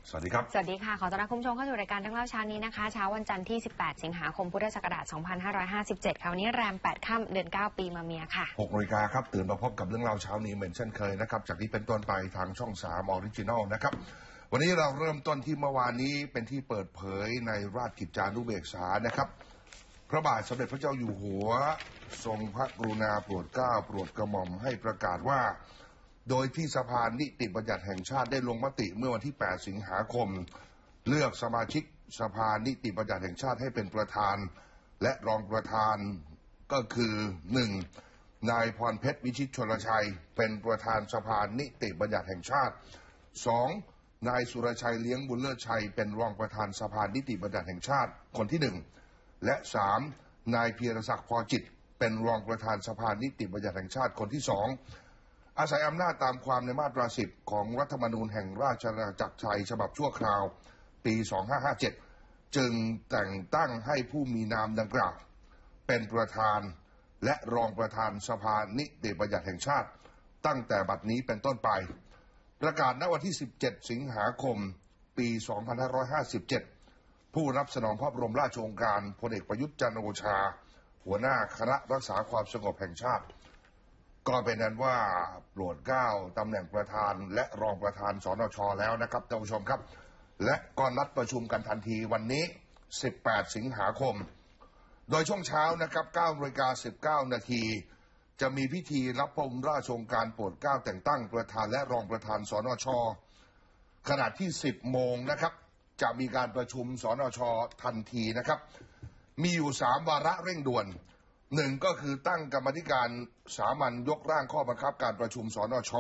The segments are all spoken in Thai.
สวัสดีครับสวัสดีค่ะขอต้อนรับคุณผู้ชมเข้าสู่รายการเรื่องเล่าเช้านี้นะคะเช้าวันจันทร์ที่18สิงหาคมพุทธศักราช2557ค่ะวันนี้แรม8ค่ำเดือน9ปีมะเมียค่ะ 6 นาฬิกาครับตื่นมาพบกับเรื่องเล่าเช้านี้เหมือนเช่นเคยนะครับจากนี้เป็นต้นไปทางช่อง3 Original นะครับวันนี้เราเริ่มต้นที่เมื่อวานนี้เป็นที่เปิดเผยในราชกิจจานุเบกษานะครับพระบาทสมเด็จพระเจ้าอยู่หัวทรงพระกรุณาโปรดเกล้าโปรดกระหม่อมให้ประกาศว่าโดยที่สภานิติบัญญัติแห่งชาติได้ลงมติเมื่อวันที่8สิงหาคมเลือกสมาชิกสภานิติบัญญัติแห่งชาติให้เป็นประธานและรองประธานก็คือ 1. นายพรเพชรวิชิตชลชัยเป็นประธานสภานิติบัญญัติแห่งชาติ 2. นายสุรชัยเลี้ยงบุญเลิศชัยเป็นรองประธานสภานิติบัญญัติแห่งชาติคนที่ 1และ 3. นายพีรศักดิ์พอจิตเป็นรองประธานสภานิติบัญญัติแห่งชาติคนที่ 2อาศัยอำนาจตามความในมาตรา 10 ของรัฐธรรมนูญแห่งราชอาณาจักรไทยฉบับชั่วคราวปี 2557 จึงแต่งตั้งให้ผู้มีนามดังกล่าวเป็นประธานและรองประธานสภานิติบัญญัติแห่งชาติตั้งแต่บัดนี้เป็นต้นไปประกาศณวันที่ 17 สิงหาคม ปี 2557 ผู้รับสนองพระบรมราชโองการพลเอกประยุทธ์จันทร์โอชาหัวหน้าคณะรักษาความสงบแห่งชาติก็เป็นนั้นว่าโปรดเกล้าตำแหน่งประธานและรองประธานสนช.แล้วนะครับท่านผู้ชมครับและก็นัดประชุมกันทันทีวันนี้18สิงหาคมโดยช่วงเช้านะครับ9:19 นาทีจะมีพิธีรับพระบรมราชโองการโปรดเกล้าแต่งตั้งประธานและรองประธานสนช.ขณะที่10โมงนะครับจะมีการประชุมสนช.ทันทีนะครับมีอยู่3วาระเร่งด่วน1ก็คือตั้งกรรมธิการสามัญยกร่างข้อบังคับการประชุมสนช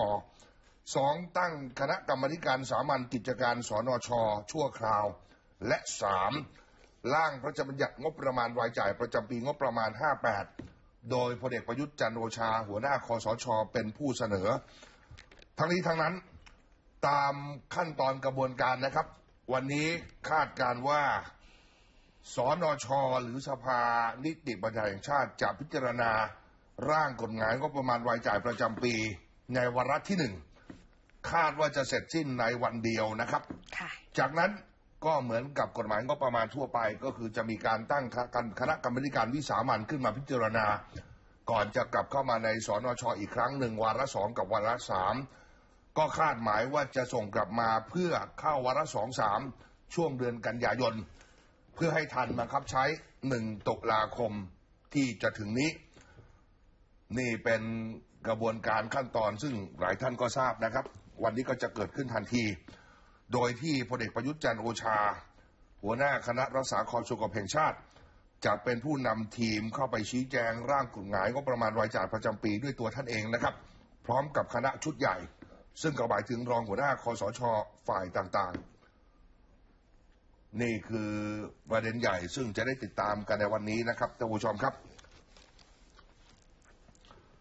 2ตั้งคณะกรรมการสามัญกิจการสนชชั่วคราวและ3ร่างพระราชบัญญัติงบประมาณรายจ่ายประจำปีงบประมาณ58โดยพลเอกประยุทธ์จันทร์โอชาหัวหน้าคสชเป็นผู้เสนอทั้งนี้ทั้งนั้นตามขั้นตอนกระบวนการนะครับวันนี้คาดการว่าสนช.หรือสภานิติบัญญัติแห่งชาติจะพิจารณาร่างกฎหมายงบประมาณรายจ่ายประจำปีในวาระที่1คาดว่าจะเสร็จสิ้นในวันเดียวนะครับจากนั้นก็เหมือนกับกฎหมายงบประมาณทั่วไปก็คือจะมีการตั้งคณะกรรมการวิสามัญขึ้นมาพิจารณาก่อนจะกลับเข้ามาในสนช.อีกครั้งหนึ่งวาระ2กับวาระ3ก็คาดหมายว่าจะส่งกลับมาเพื่อเข้าวาระ2-3ช่วงเดือนกันยายนเพื่อให้ทันบังคับใช้1 ตุลาคมที่จะถึงนี้นี่เป็นกระบวนการขั้นตอนซึ่งหลายท่านก็ทราบนะครับวันนี้ก็จะเกิดขึ้นทันทีโดยที่พลเอกประยุทธ์จันทร์โอชาหัวหน้าคณะรักษาความสงบแห่งชาติจะเป็นผู้นำทีมเข้าไปชี้แจงร่างกฎหมายงบประมาณรายจ่ายประจำปีด้วยตัวท่านเองนะครับพร้อมกับคณะชุดใหญ่ซึ่งก็หมายถึงรองหัวหน้าคสช.ฝ่ายต่างๆนี่คือประเด็นใหญ่ซึ่งจะได้ติดตามกันในวันนี้นะครับท่านผู้ชมครับ